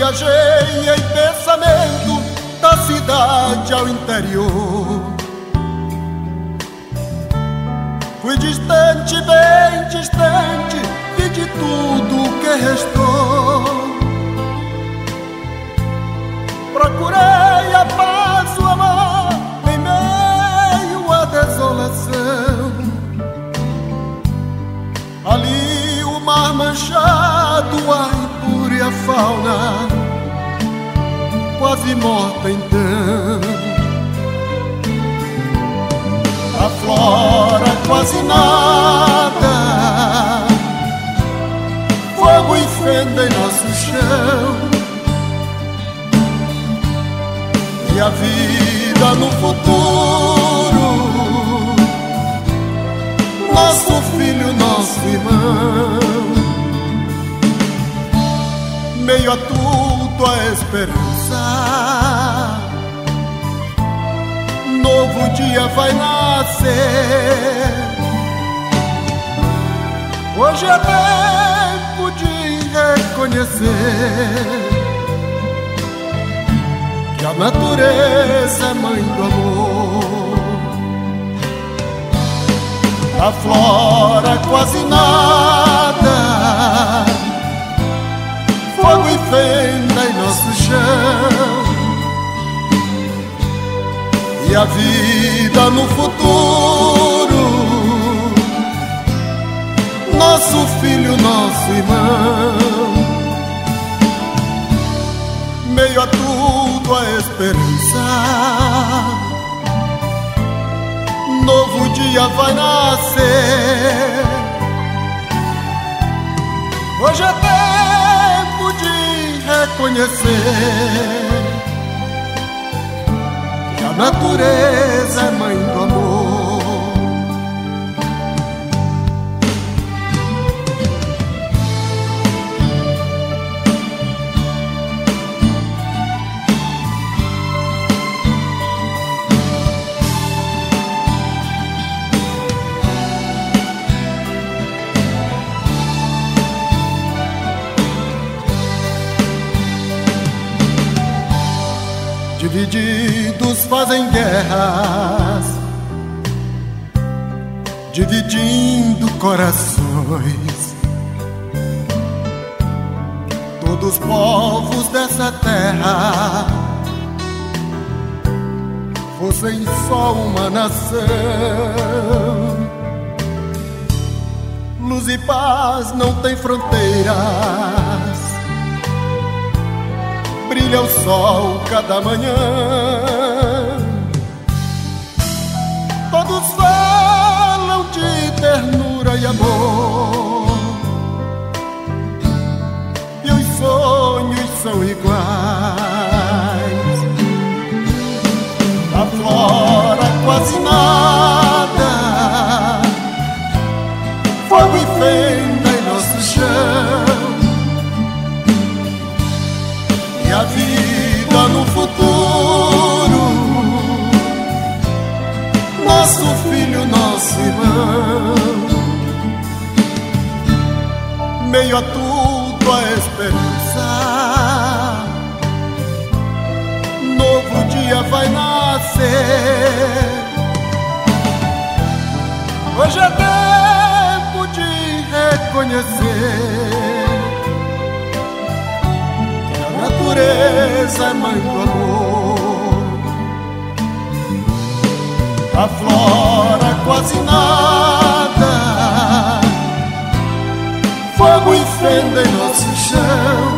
viajei em pensamento da cidade ao interior. Fui distante, bem distante, e de tudo que restou. Procurei a paz, o amor, em meio à desolação. Ali o mar manchado, a impura e a fauna quase morta então. A flora quase nada, fogo e fenda em nosso chão. E a vida no futuro, nosso filho, nosso irmão. Meio a tudo a esperança, novo dia vai nascer. Hoje é tempo de reconhecer que a natureza é mãe do amor. A flora quase nada, fogo e fenda em nosso chão. E a vida no futuro, nosso filho, nosso irmão. Meio a tudo a esperança, novo dia vai nascer. Hoje é tempo de reconhecer que a natureza é mãe do amor. Divididos fazem guerras, dividindo corações. Todos os povos dessa terra fossem só uma nação. Luz e paz não têm fronteiras, brilha o sol cada manhã. Todos falam de ternura e amor, e os sonhos são iguais. A flora quase nada, fogo e fenda em nosso chão. E a vida no futuro, nosso filho, nosso irmão. Meio a tudo a esperança, novo dia vai nascer. Hoje é tempo de reconhecer que a natureza é mãe do amor. A flora quase nada, fogo e fenda em nosso chão.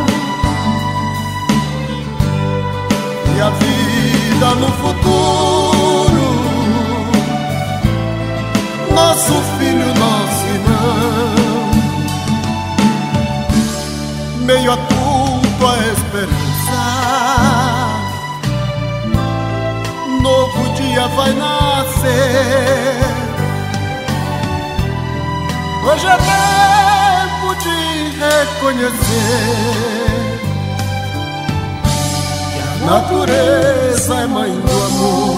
E a vida no futuro, nosso filho, nosso irmão. Meio a tudo a esperança, novo dia vai nascer. Hoje é tempo de reconhecer que a natureza é mãe do amor.